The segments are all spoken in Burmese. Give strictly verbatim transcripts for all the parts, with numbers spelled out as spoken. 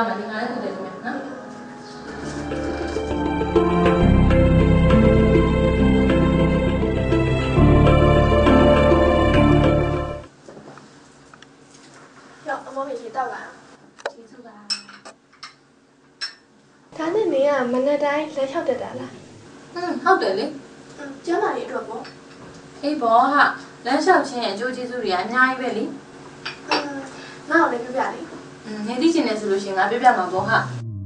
သွားမယ်ဒီငါလည်းကုတယ်ခင်ဗျာနော်ရောက်အမောကြီးတောက်လာကျေးဇူးပါဒါနဲ့နေကမနေ့တိုင်းလက်လျှောက်တက်တာလားဟင်းဟုတ်တယ်လေကျမ်းမာရေးအတွက်ပေါ့အေးဘောဟာလမ်းလျှောက်ခြင်းရဲ့အကျိုးကျေးဇူးတွေကအများကြီးပဲလေငါ့ကိုလည်းပြပြလေอืมနေသိချင်တယ်ဆိုလို့ရှိရင်ငါပြပြမှာပေါ့ဟာ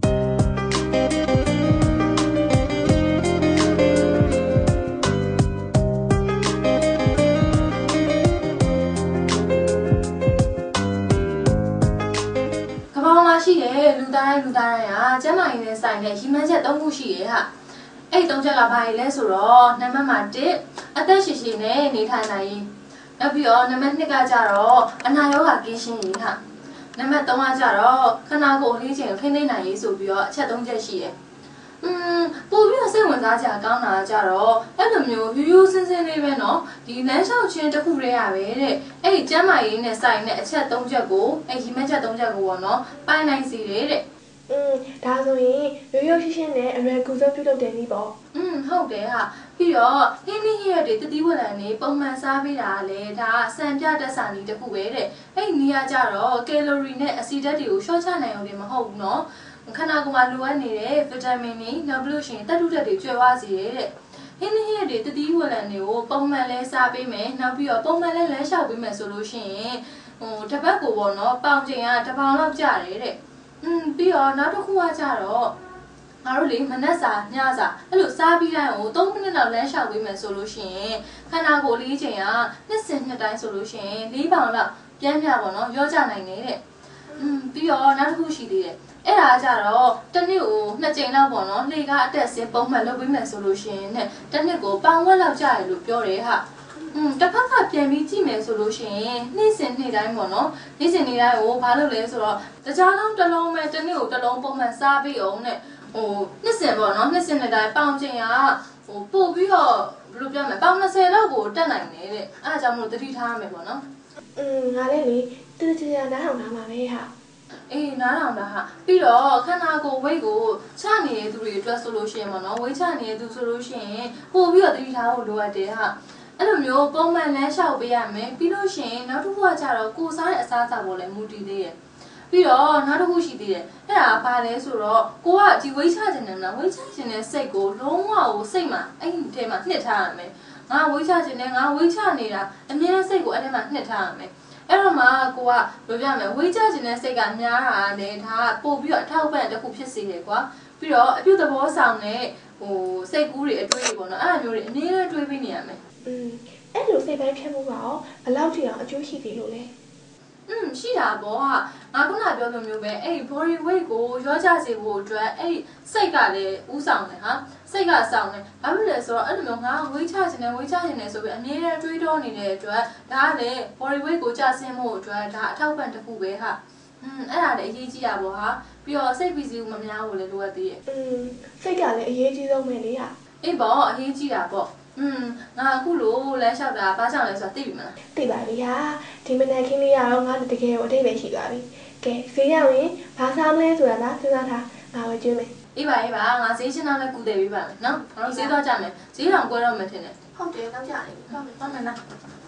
ကဘာမှာရှိတယ်လူသားတိုင်းလူသားတိုင်းဟာကျမ်းမာရေးနဲ့ဆိုင်တဲ့ရီမန်းချက်၃ခုရှိရဲ့ဟာအဲ့၃ချက်ကဘာတွေလဲဆိုတော့နံပါတ်မှာ၁အသက်ရှည်ရှည်နဲ့နေထိုင်နိုင်ရေးနောက်ပြီးတော့နံပါတ်၂ကကြတော့အနာရောဂါကင်းရှင်းရေးဟာနံပါတ်၃ကကြတော့ခန္ဓာကိုယ်အလေးချိန်ကိုထိန်းသိမ်းနိုင်ရေးဆိုပြီးတော့အချက်၃ချက်ရှိတယ်။อืมပို့ပြီးတော့စိတ်ဝင်စားကြကောင်းတာကြတော့အဲ့လိုမျိုးရိုးရိုးစင်းစင်းလေးပဲเนาะဒီလမ်းလျှောက်ခြင်းတစ်ခုတည်းရပဲတဲ့အဲ့ဒီကျမ်းမာရေးနဲ့ဆိုင်တဲ့အချက်၃ချက်ကိုအဲ့ဒီမက်ချက်၃ချက်ကိုပေါ့เนาะပိုင်နိုင်စီတယ်တဲ့อืมဒါဆိုရင်ရိုးရိုးရှင်းရှင်းနဲ့အရွယ်ကူဆုံးပြုလုပ်တယ်နည်းပေါ့อืมဟုတ်တယ်ဟာပြီးတော့ဟင်းလေးရက်တွေတတိဝလံနေပုံမှန်စားပေးတာလေဒါကစံပြတက်စာနည်းတစ်ခုပဲတဲ့အဲ့ဒီနေရာကြတော့ကယ်လိုရီနဲ့အဆီဓာတ်တွေကိုရှော့ချနိုင်အောင်တွေမဟုတ်ဘူးเนาะခန္ဓာကိုယ်မှာလိုအပ်နေတဲ့ဗီတာမင်တွေနောက်ပြီးလို့ရှိရင်သတ္တုဓာတ်တွေကျွဲဝစေတဲ့ဟင်းလေးရက်တွေတတိဝလံတွေကိုပုံမှန်လဲစားပေးမယ်နောက်ပြီးတော့ပုံမှန်လဲလမ်းလျှောက်ပေးမယ်ဆိုလို့ရှိရင်ဟိုတစ်ပတ်ကိုပေါ့เนาะပေါင်ချိန်ကတစ်ပေါင်လောက်ကျတယ်တဲ့อืมပြီးတော့နောက်တစ်ခုကကြတော့ငါတို့လေမနက်စာညစာအဲ့လိုစားပြီးတိုင်းကို၃မိနစ်လောက်လမ်းလျှောက်ပေးမယ်ဆိုလို့ရှိရင်ခန္ဓာကိုယ်လေးချိန်ကနှစ်စဉ်နှစ်တိုင်းဆိုလို့ရှိရင်၄ပေါင်လောက်ပြန်ပြပေါ့နော်ရောကြနိုင်နေတဲ့อืมပြီးတော့နောက်တစ်ခုရှိသေးတယ်အဲ့ဒါကြတော့တစ်နှစ်ကိုနှစ်ကြိမ်လောက်ပေါ့နော်လေကားအတက်ဆင်းပုံမှန်လုပ်ပေးမယ်ဆိုလို့ရှိရင်နဲ့တစ်နှစ်ကိုပေါင်ဝက်လောက်ကျတယ်လို့ပြောတယ်ဟာอืมတစ်ဖက်ကပြန်ပြီးကြည့်မယ်ဆိုလို့ရှိရင်နေ့စဉ်နေ့တိုင်းပေါ့နော်နေ့စဉ်နေ့တိုင်းကိုဘာလုပ်လဲဆိုတော့တကြားလုံးတစ်လုံးပဲတစ်နေ့ကိုတစ်လုံးပုံမှန်စားပြီးအောင်နဲ့ဟိုနှစ်စဉ်ပေါ့နော်နှစ်စဉ်နေ့တိုင်းပေါင်ချိန်ကဟိုပို့ပြီးတော့ဘယ်လိုပြောမလဲပေါင်၂၀လောက်ကိုတက်နိုင်တယ်တဲ့အားကြောင့်မလို့တတိထားရမယ်ပေါ့နော်อืมငါလည်းလေတူတူချာနားထောင်ထားမှာပဲဟာအေးနားထောင်တာဟာပြီးတော့ခန္ဓာကိုယ်ဝိတ်ကိုချနေတဲ့သူတွေအတွက်ဆိုလို့ရှိရင်ပေါ့နော်ဝိတ်ချနေတဲ့သူဆိုလို့ရှိရင်ပို့ပြီးတော့တတိထားဖို့လိုအပ်တယ်ဟာအဲ့လိုမျိုးပုံမှန်လမ်းလျှောက်ပေးရမယ်ပြီးလို့ရှိရင်နောက်တစ်ခုကကြတော့ကိုစားတဲ့အစားအစာပေါ်လည်းမူတည်သေးတယ်ပြီးတော့နောက်တစ်ခုရှိသေးတယ်အဲ့ဒါဘာလဲဆိုတော့ကိုကဒီဝိတ်ချခြင်းနဲ့မလားဝိတ်ချခြင်းနဲ့စိတ်ကိုလုံးဝကိုစိတ်မှာအဲ့ဒီထဲမှာနှစ်ထားရမယ်ငါဝိတ်ချခြင်းနဲ့ငါဝိတ်ချနေတာအမြဲတမ်းစိတ်ကိုအဲ့ထဲမှာနှစ်ထားရမယ်အဲ့တော့မှကိုကဘယ်လိုပြမလဲဝိတ်ချခြင်းနဲ့စိတ်ကများတာလေဒါကပို့ပြီးတော့အထောက်ပံ့တစ်ခုဖြစ်စေတယ်ကွာပြီးတော့အပြုသဘောဆောင်တဲ့ဟိုစိတ်ကူးတွေအတွေ့အကြုံပေါ့နော်အဲ့လိုမျိုးတွေအမြဲတမ်းတွေးပြီးနေရမယ်อืมအဲ့လိုစိတ်ပိုင်းဖြတ်မှုကရောဘယ်လောက်ထိအောင်အကျိုးရှိသေးလို့လဲอืมရှိတာပေါ့ဟာငါခုနပြောလိုမျိုးပဲအဲ့ body weight ကိုရောချစေဖို့အတွက်အဲ့စိတ်ကလည်းဥဆောင်တယ်ဟာစိတ်ကဆောင်တယ်ဘာဖြစ်လဲဆိုတော့အဲ့လိုမျိုးငါဝိတ်ချခြင်းနဲ့ဝိတ်ချခြင်းနဲ့ဆိုပြီးအမြဲတမ်းတွေးတောနေတဲ့အတွက်ဒါကလည်း body weight ကိုကျဆင်းဖို့အတွက်ဒါအထောက်ပံ့တစ်ခုပဲဟာอืมအဲ့ဒါလည်းအရေးကြီးတာပေါ့ဟာပြီးတော့စိတ်ပီစီကိုမများဘူးလေလိုအပ်သေးရဲ့อืมစိတ်ကလည်းအရေးကြီးဆုံးပဲလေဟာအေးပေါ့အရေးကြီးတာပေါ့อืมငါအခုလို့လမ်းလျှောက်တာဘာကြောင့်လဲဆိုတာသိပြီမလားသိပါပြီဟာဒီမနေ့ခင်းလေးရတော့ငါတကယ်ကိုအထိပ္ပယ်ရှိသွားပြီကဲဈေးရောက်ရင်ဘာစားမလဲဆိုတာလားစဉ်းစားထားငါဝယ်ကျွေးမယ်အေးပါအေးပါငါဈေးချင်းတော့လည်းကူတယ်ပြပါမယ်နော်ငါတို့ဈေးတော့ကြမယ်ဈေးတောင်ကွဲတော့မယ်ထင်တယ်ဟုတ်တယ်တော့ကြနေပြီဟုတ်မယ်ဟုတ်မယ်နော်